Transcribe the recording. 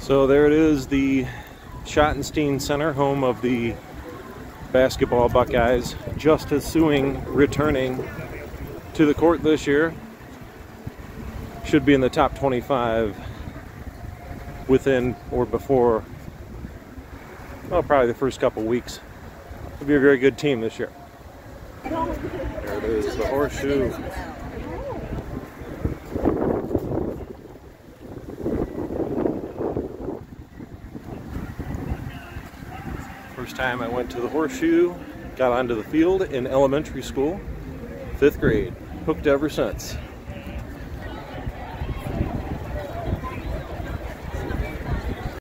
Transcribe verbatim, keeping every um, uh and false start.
So there it is, the Schottenstein Center, home of the basketball Buckeyes. Justice Suing returning to the court this year. Should be in the top twenty-five within or before, well, probably the first couple weeks. It'll be a very good team this year. There it is, the horseshoe. First time I went to the horseshoe, got onto the field in elementary school, fifth grade. Hooked ever since.